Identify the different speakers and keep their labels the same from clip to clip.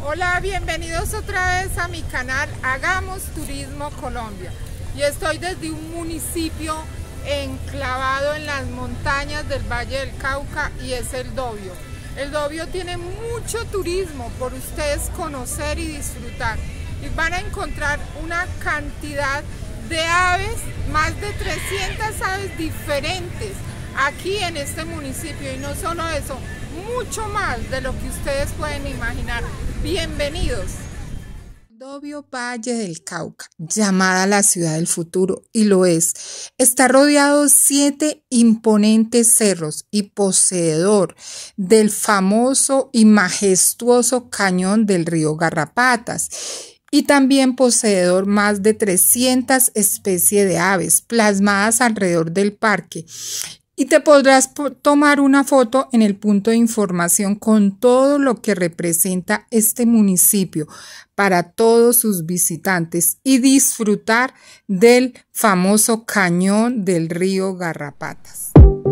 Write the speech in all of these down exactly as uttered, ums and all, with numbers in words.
Speaker 1: Hola, bienvenidos otra vez a mi canal Hagamos Turismo Colombia. Y estoy desde un municipio enclavado en las montañas del Valle del Cauca y es el Dobio. El Dobio tiene mucho turismo por ustedes conocer y disfrutar. Y van a encontrar una cantidad de aves, más de trescientas aves diferentes aquí en este municipio. Y no solo eso, mucho más de lo que ustedes pueden imaginar. Bienvenidos. Dobio Valle del Cauca, llamada la ciudad del futuro, y lo es, está rodeado de siete imponentes cerros y poseedor del famoso y majestuoso cañón del río Garrapatas, y también poseedor más de trescientas especies de aves plasmadas alrededor del parque. Y te podrás tomar una foto en el punto de información con todo lo que representa este municipio para todos sus visitantes y disfrutar del famoso cañón del río Garrapatas.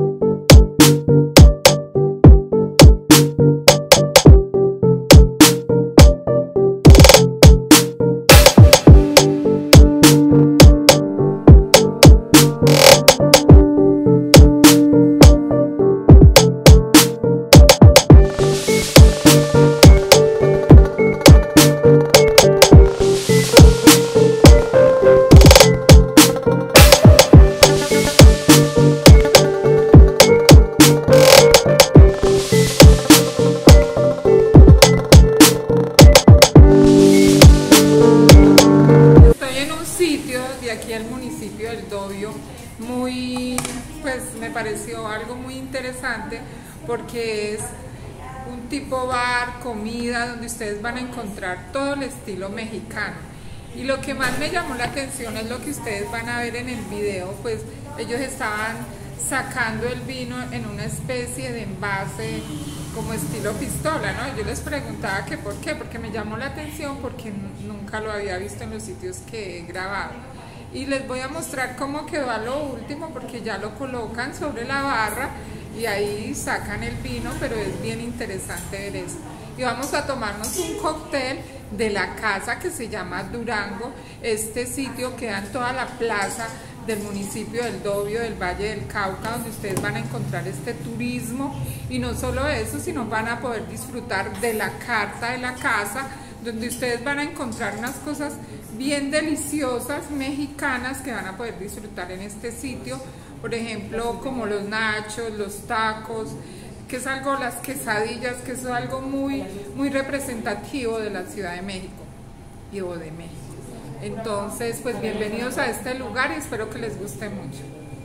Speaker 1: Aquí el municipio del Dobio, muy, pues me pareció algo muy interesante porque es un tipo bar, comida, donde ustedes van a encontrar todo el estilo mexicano. Y lo que más me llamó la atención es lo que ustedes van a ver en el video, pues ellos estaban sacando el vino en una especie de envase como estilo pistola, ¿no? Yo les preguntaba que por qué, porque me llamó la atención porque nunca lo había visto en los sitios que he grabado. Y les voy a mostrar cómo quedó a lo último, porque ya lo colocan sobre la barra y ahí sacan el vino, pero es bien interesante ver eso. Y vamos a tomarnos un cóctel de la casa que se llama Durango. Este sitio queda en toda la plaza del municipio del Dobio, del Valle del Cauca, donde ustedes van a encontrar este turismo. Y no solo eso, sino van a poder disfrutar de la carta de la casa, donde ustedes van a encontrar unas cosas bien deliciosas mexicanas que van a poder disfrutar en este sitio, por ejemplo como los nachos, los tacos, que es algo, las quesadillas, que es algo muy, muy representativo de la Ciudad de México y o de México. Entonces, pues bienvenidos a este lugar y espero que les guste mucho.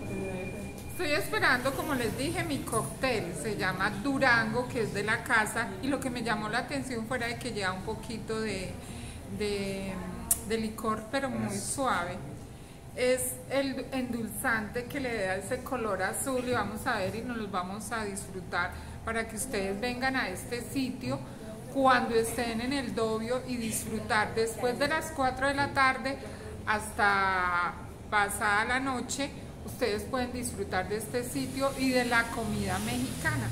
Speaker 1: Estoy esperando, como les dije, mi cóctel, se llama Durango, que es de la casa, y lo que me llamó la atención fuera de que lleva un poquito de, de, de licor, pero muy suave. Es el endulzante que le da ese color azul y vamos a ver y nos los vamos a disfrutar para que ustedes vengan a este sitio cuando estén en el Dobio y disfrutar después de las cuatro de la tarde hasta pasada la noche. Ustedes pueden disfrutar de este sitio y de la comida mexicana.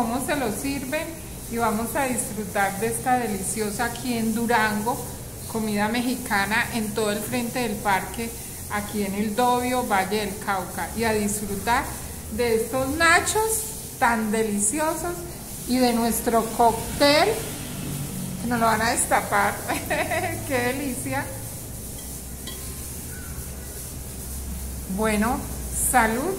Speaker 1: cómo se lo sirven y vamos a disfrutar de esta deliciosa aquí en Durango, comida mexicana en todo el frente del parque, aquí en el Dobio, Valle del Cauca, y a disfrutar de estos nachos tan deliciosos y de nuestro cóctel, que nos lo van a destapar. ¡Qué delicia! Bueno, salud.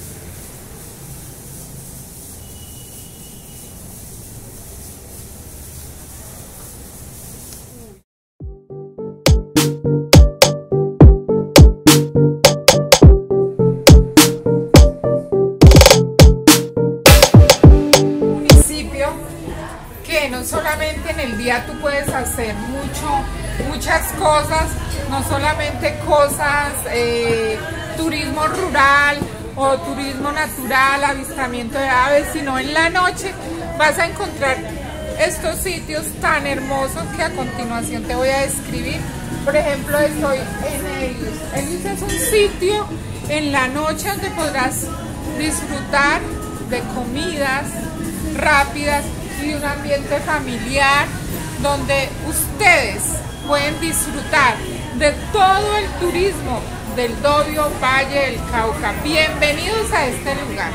Speaker 1: Que no solamente en el día tú puedes hacer mucho, muchas cosas, no solamente cosas, eh, turismo rural o turismo natural, avistamiento de aves, sino en la noche vas a encontrar estos sitios tan hermosos que a continuación te voy a describir. Por ejemplo, estoy en Helios. Helios es un sitio en la noche donde podrás disfrutar de comidas rápidas y un ambiente familiar donde ustedes pueden disfrutar de todo el turismo del Dobio, Valle del Cauca. Bienvenidos a este lugar.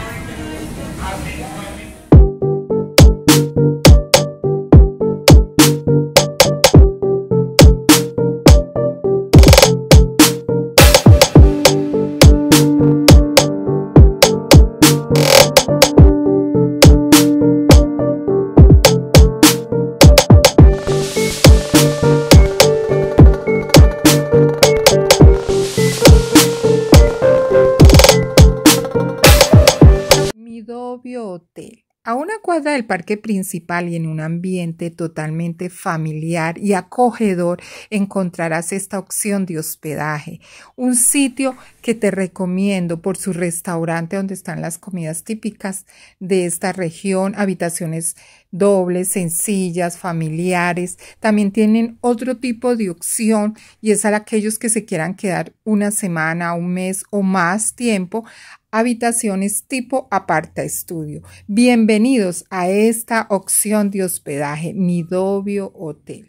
Speaker 1: Dobio Hotel. A una cuadra del parque principal y en un ambiente totalmente familiar y acogedor encontrarás esta opción de hospedaje, un sitio que te recomiendo por su restaurante donde están las comidas típicas de esta región, habitaciones dobles, sencillas, familiares. También tienen otro tipo de opción y es a aquellos que se quieran quedar una semana, un mes o más tiempo, habitaciones tipo aparta estudio. Bienvenidos a esta opción de hospedaje, Mi Dobio Hotel.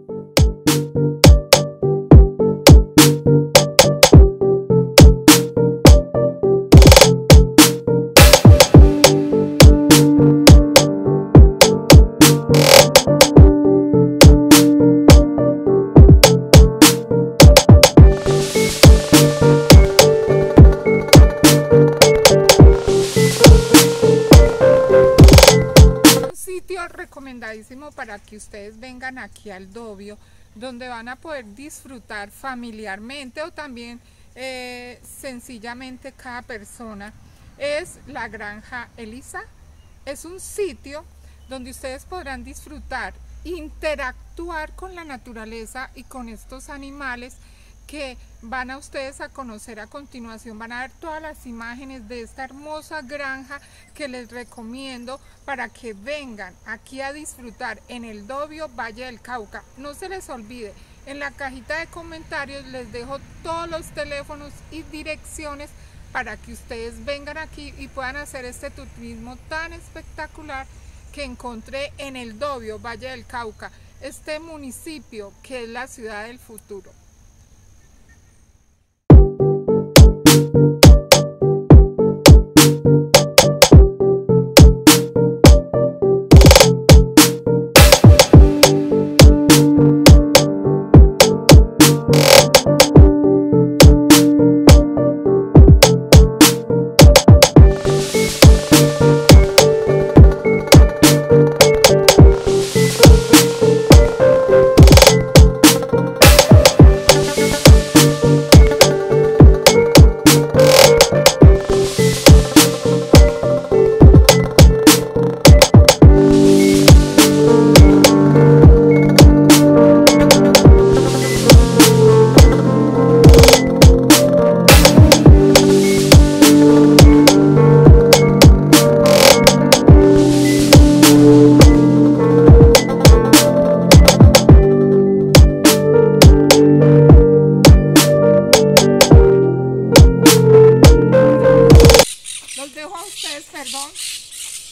Speaker 1: Recomendadísimo para que ustedes vengan aquí al Dobio, donde van a poder disfrutar familiarmente o también eh, sencillamente cada persona. Es la Granja Elisa. Es un sitio donde ustedes podrán disfrutar, interactuar con la naturaleza y con estos animales que van a ustedes a conocer a continuación. Van a ver todas las imágenes de esta hermosa granja que les recomiendo para que vengan aquí a disfrutar en el Dobio, Valle del Cauca. No se les olvide, en la cajita de comentarios les dejo todos los teléfonos y direcciones para que ustedes vengan aquí y puedan hacer este turismo tan espectacular que encontré en el Dobio, Valle del Cauca, este municipio que es la ciudad del futuro.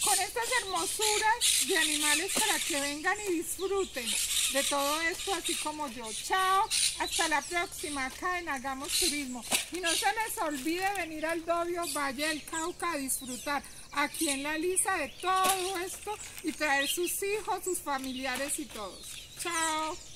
Speaker 1: con estas hermosuras de animales para que vengan y disfruten de todo esto así como yo. Chao, hasta la próxima acá en Hagamos Turismo. Y no se les olvide venir al Dobio Valle del Cauca a disfrutar aquí en La Lisa de todo esto y traer sus hijos, sus familiares y todos. Chao.